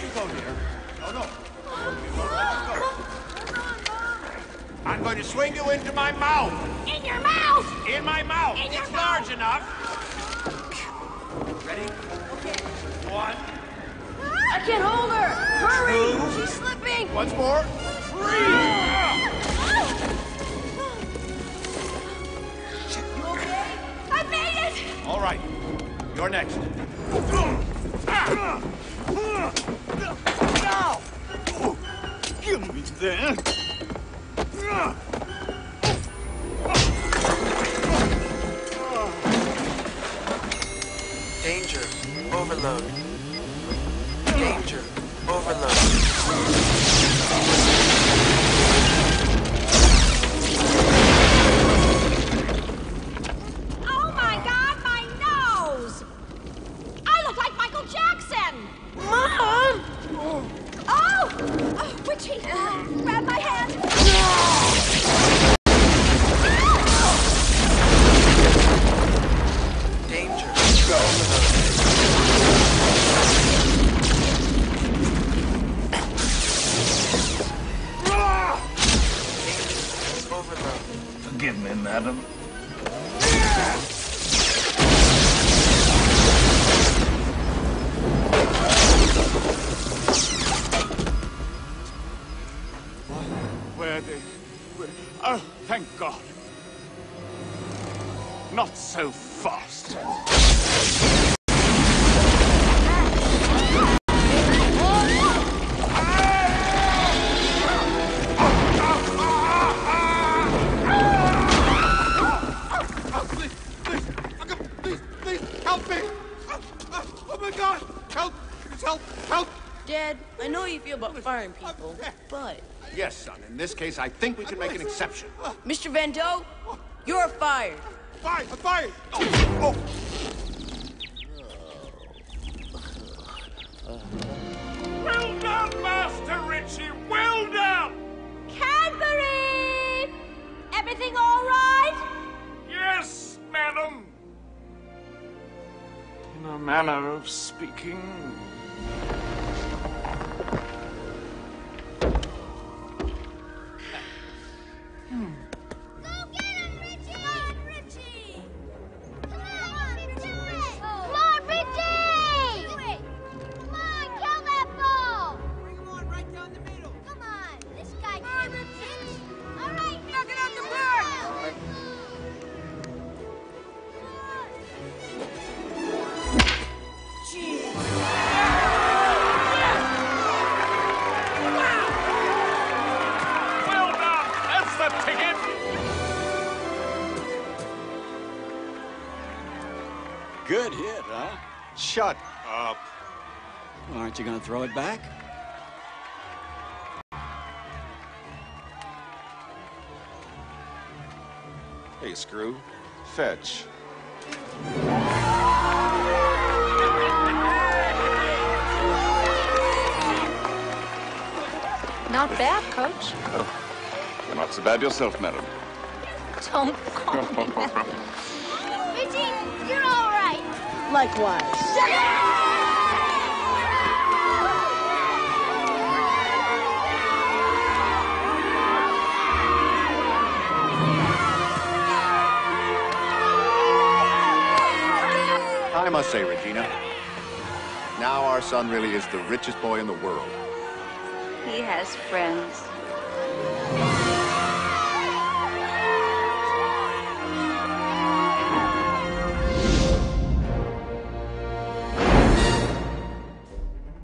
you go, dear. Oh, no. I'm going to swing you into my mouth. In your mouth! In my mouth. In your it's mouth. large enough. Ready? Okay. 1. I can't hold her! Hurry! 2. She's slipping! Once more. 3. You okay? I made it! All right. You're next. Now! Give me that! Danger. Overload. Danger. Overload. Oh my God, my nose! I look like Michael Jackson! Mom! Oh! Richie, grab my hand! Danger. Overload. Forgive me, madam. Where they... Oh, thank God. Not so fast. Please, help me! Oh my God! Help! Help! Dad, I know you feel about firing people, but... Yes, son. In this case, I think we can make an exception. Mr. Van Doe, you're fired. I'm fired! Oh! Well done, Master Richie! Well done! Cadbury! Everything all right? Yes, madam. In a manner of speaking. Go get him, Richie! Come on, Richie! Come on, Richie! Come on, Richie! Come on, kill that ball! Bring him on right down the middle. Come on, this guy can't pitch. All right, Knock it out the park! Well done! That's the ticket! Good hit, huh? Shut up. Aren't you gonna throw it back? Hey, Screw. Fetch. Not bad, Coach. You're not so bad yourself, madam. Don't call me that. Richie, you're all right. Likewise. I must say, Regina, now our son really is the richest boy in the world. He has friends.